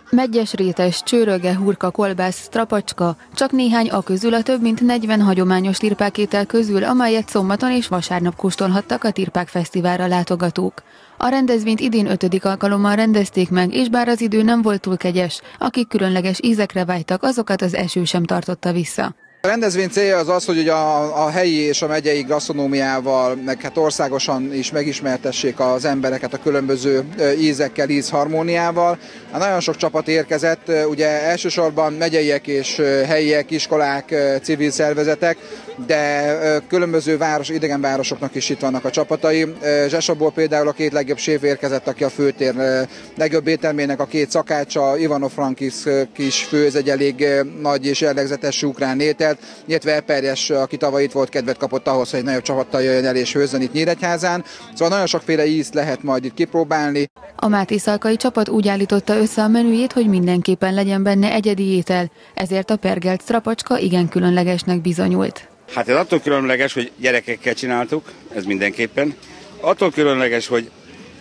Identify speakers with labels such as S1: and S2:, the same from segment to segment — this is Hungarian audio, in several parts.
S1: Medgyes rétes, csőröge, hurka, kolbász, strapacska, csak néhány a közül a több mint 40 hagyományos tirpákétel közül, amelyet szombaton és vasárnap kóstolhattak a Tirpák Fesztiválra látogatók. A rendezvényt idén 5. alkalommal rendezték meg, és bár az idő nem volt túl kegyes, akik különleges ízekre vágytak, azokat az eső sem tartotta vissza.
S2: A rendezvény célja az az, hogy ugye a helyi és a megyei gasztronómiával, meg hát országosan is megismertessék az embereket a különböző ízekkel, ízharmóniával. Nagyon sok csapat érkezett, ugye elsősorban megyeiek és helyiek, iskolák, civil szervezetek, de különböző idegen városoknak is itt vannak a csapatai. Zsesabból például a 2 legjobb séf érkezett, aki a főtér legjobb éttermének a 2 szakácsa, Ivano Frankis is főz egy elég nagy és jellegzetes ukrán ételt, illetve Eperjes, aki tavaly itt volt, kedvet kapott ahhoz, hogy egy nagyobb csapattal jöjjön el és főzzön itt Nyíregyházán. Szóval nagyon sokféle ízt lehet majd itt kipróbálni.
S1: A mátészalkai csapat úgy állította össze a menüjét, hogy mindenképpen legyen benne egyedi étel, ezért a pergelt strapacska igen különlegesnek bizonyult.
S3: Hát ez attól különleges, hogy gyerekekkel csináltuk, ez mindenképpen. Attól különleges, hogy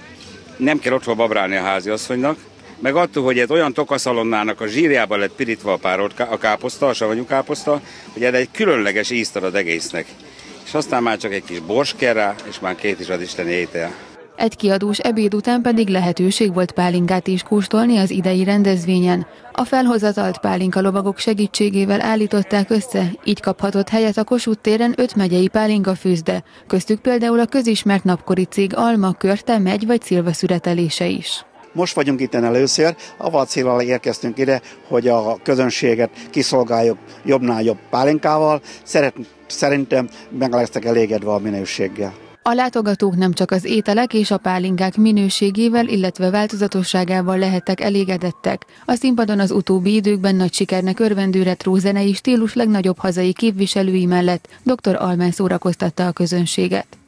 S3: nem kell otthon babrálni a háziasszonynak, meg attól, hogy ez olyan tokaszalonnának a zsírjában lett pirítva a káposzta, a savanyú káposzta, hogy ez egy különleges ízt ad az egésznek. És aztán már csak egy kis bors kell rá, és már 2 is az isteni étel.
S1: Egy kiadós ebéd után pedig lehetőség volt pálinkát is kóstolni az idei rendezvényen. A felhozatalt pálinkalovagok segítségével állították össze, így kaphatott helyet a Kossuth téren 5 megyei pálinkafőzde, köztük például a közismert napkori cég Alma, Körte, Megy vagy Szilva szüretelése is.
S4: Most vagyunk itt először, avval céllal érkeztünk ide, hogy a közönséget kiszolgáljuk jobbnál jobb pálinkával. Szerintem meg lesznek elégedve a minőséggel.
S1: A látogatók nem csak az ételek és a pálinkák minőségével, illetve változatosságával lehettek elégedettek. A színpadon az utóbbi időkben nagy sikernek örvendő retró zenei stílus legnagyobb hazai képviselői mellett dr. Almen szórakoztatta a közönséget.